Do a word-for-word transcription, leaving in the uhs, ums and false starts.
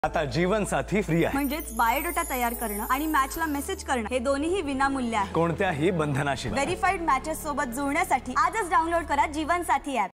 आता जीवनसाथी फ्री आहे, म्हणजेच बायोडाटा तयार करणं आणि मॅचला मेसेज करणं हे दोन्हीही विनामूल्य आहे, कोणत्याही बंधनाशिवाय। व्हेरीफाईड मॅचेस सोबत जुळण्यासाठी आजच डाउनलोड करा जीवनसाथी ॲप।